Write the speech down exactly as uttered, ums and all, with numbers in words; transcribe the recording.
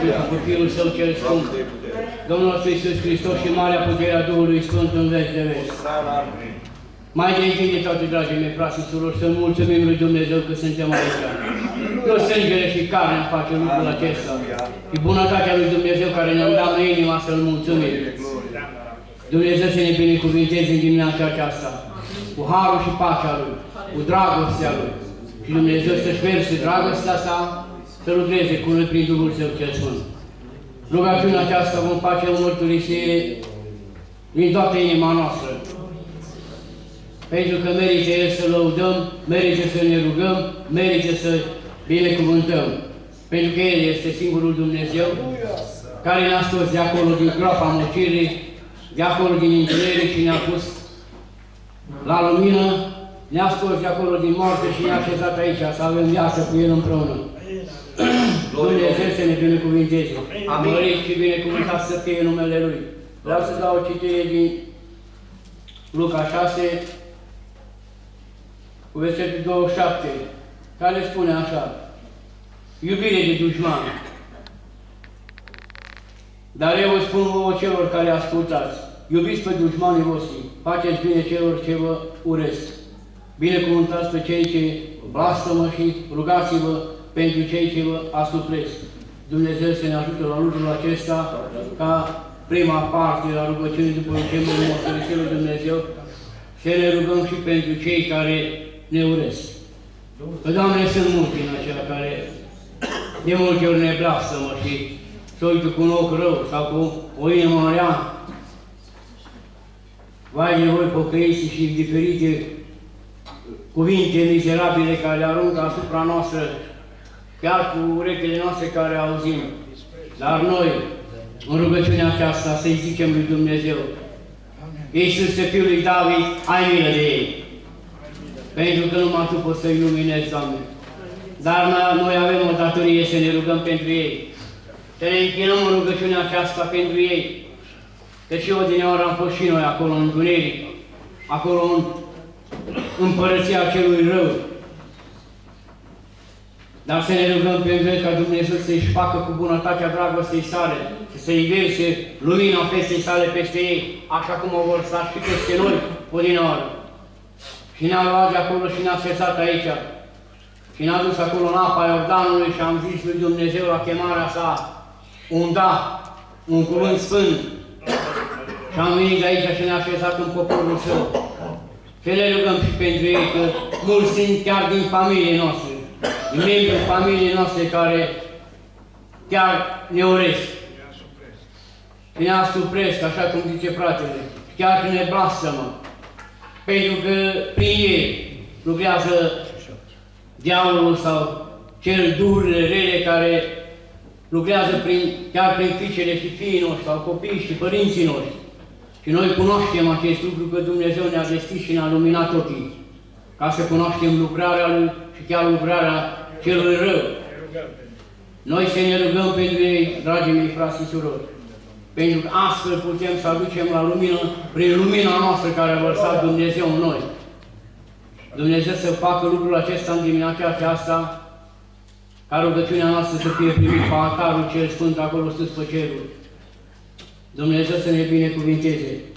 pentru copilul Său cel scump, Domnul nostru Iisus Hristos și marea putere a Duhului Sfânt în veci de veci. Mai de aici de toate, dragii mei, frați și surori, să mulțumim lui Dumnezeu că suntem aici. Nu sângele și carne îmi face lucrul acesta, și bunătatea lui Dumnezeu care ne îndeamnă inima să-L mulțumim. Dumnezeu să ne binecuvinteze în dimineața aceasta, cu harul și pacea Lui, cu dragostea Lui. Și Dumnezeu să-și verse dragostea sa, să lucreze cu noi prin Duhul Său cel Sfânt. Rugăciunea aceasta vom face o mărturisire din toată inima noastră. Pentru că merită El să lăudăm, merită să ne rugăm, merită să binecuvântăm. Pentru că El este singurul Dumnezeu care ne-a scos de acolo din groapa mocirii, de acolo din întuneric și ne-a pus la lumină, ne-a scos de acolo din moarte și ne-a așezat aici, să avem viață cu El împreună. Dumnezeu să ne binecuvinteze. Mărit și binecuvântat să fie numele Lui. Vreau să dau o citire din Luca șase, cu versetul douăzeci și șapte, care spune așa: iubire de dușman. Dar eu vă spun vouă celor care ascultați, iubiți pe dușmanii voștri, faceți bine celor ce vă urăsc. Binecuvântați pe cei ce blastămă și rugați-vă pentru cei ce vă asupresc. Dumnezeu să ne ajute la lucrul acesta, ca prima parte la rugăciunii după ce mă mărturisesc lui Dumnezeu, să ne rugăm și pentru cei care ne urăsc. Că, Doamne, sunt mulți în aceia care de multe ori ne blastămă și se uită cu un ochi rău sau cu o inimă rea. Vai de voi, pocăiți și diferite cuvinte mizerabile care le aruncă asupra noastră, chiar cu urechile noastre care auzim. Dar noi, în rugăciunea aceasta, să-i zicem lui Dumnezeu: Iisuse, Fiul lui David, ai milă de ei. Pentru că numai Tu poți să-i luminezi, Doamne. Dar noi avem o datorie să ne rugăm pentru ei. Să ne închinăm în rugăciunea aceasta pentru ei. Că și odinioară am fost și noi acolo în întuneric, acolo în împărăția celui rău. Dar să ne rugăm pentru ei ca Dumnezeu să-și facă cu bunătatea dragostei sale, să-i verse lumina pestei sale peste ei, așa cum o vor sta și peste noi odinioară. Și ne-a luat de acolo și ne-a așezat aici. Și ne-a dus acolo în apa Iordanului și am zis lui Dumnezeu la chemarea sa un da, un cuvânt sfânt. Și am venit de aici și ne-a așezat în poporul Său. Să ne rugăm și pentru ei, că mulți sunt chiar din familie noastre, din membrii familiei noastre care chiar ne urăsc. Și ne asupresc, așa cum zice fratele, chiar că ne blastămă. Pentru că prin ei lucrează diavolul sau cel duhurile rele care lucrează prin, chiar prin fiicele și fiii noștri sau copiii și părinții noștri. Și noi cunoaștem acest lucru, că Dumnezeu ne-a deschis și ne-a luminat ochii, ca să cunoaștem lucrarea Lui și chiar lucrarea celui rău. Noi să ne rugăm pentru ei, dragii mei frați și surori, pentru că astfel putem să aducem la lumină, prin lumina noastră care a vărsat Dumnezeu în noi. Dumnezeu să facă lucrul acesta în dimineața aceasta, ca rugăciunea noastră să fie primită pe altarul cel sfânt acolo sus pe cerul. Dumnezeu să ne binecuvinteze.